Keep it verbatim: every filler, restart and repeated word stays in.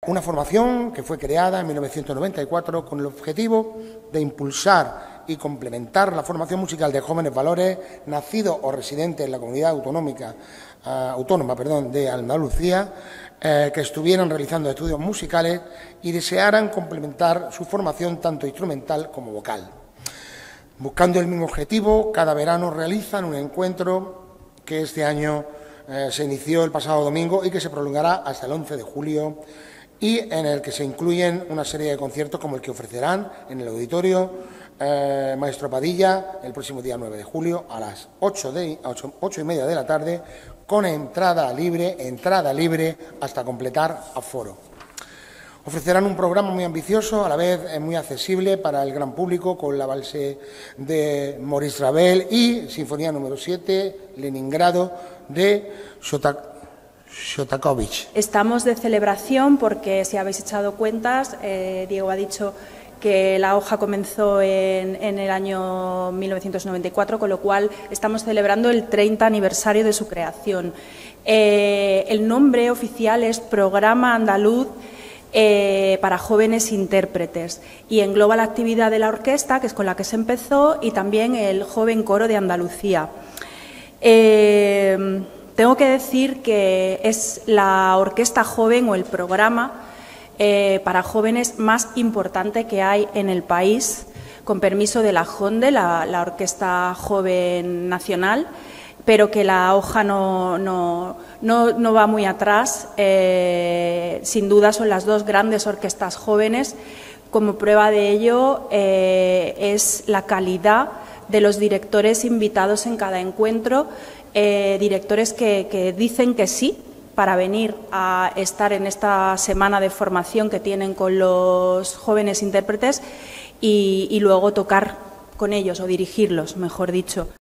una formación que fue creada en mil novecientos noventa y cuatro con el objetivo de impulsar y complementar la formación musical de jóvenes valores nacidos o residentes en la comunidad autonómica, uh, autónoma perdón, de Andalucía, eh, que estuvieran realizando estudios musicales y desearan complementar su formación tanto instrumental como vocal. Buscando el mismo objetivo, cada verano realizan un encuentro que este año eh, se inició el pasado domingo y que se prolongará hasta el once de julio y en el que se incluyen una serie de conciertos como el que ofrecerán en el auditorio eh, Maestro Padilla el próximo día nueve de julio a las ocho, de, ocho, ocho y media de la tarde con entrada libre, entrada libre hasta completar aforo. Ofrecerán un programa muy ambicioso, a la vez muy accesible para el gran público, con la valse de Maurice Ravel y Sinfonía número siete, Leningrado, de Shostakovich. Estamos de celebración porque, si habéis echado cuentas, eh, Diego ha dicho que la hoja comenzó en, en el año mil novecientos noventa y cuatro, con lo cual estamos celebrando el treinta aniversario de su creación. Eh, el nombre oficial es Programa Andaluz Eh, para jóvenes intérpretes y engloba la actividad de la orquesta, que es con la que se empezó, y también el Joven Coro de Andalucía. Eh, tengo que decir que es la orquesta joven o el programa eh, para jóvenes más importante que hay en el país, con permiso de la JONDE, la, la Orquesta Joven Nacional, pero que la hoja no, no, no, no va muy atrás. Eh, sin duda son las dos grandes orquestas jóvenes. Como prueba de ello eh, es la calidad de los directores invitados en cada encuentro, eh, directores que, que dicen que sí para venir a estar en esta semana de formación que tienen con los jóvenes intérpretes y, y luego tocar con ellos o dirigirlos, mejor dicho.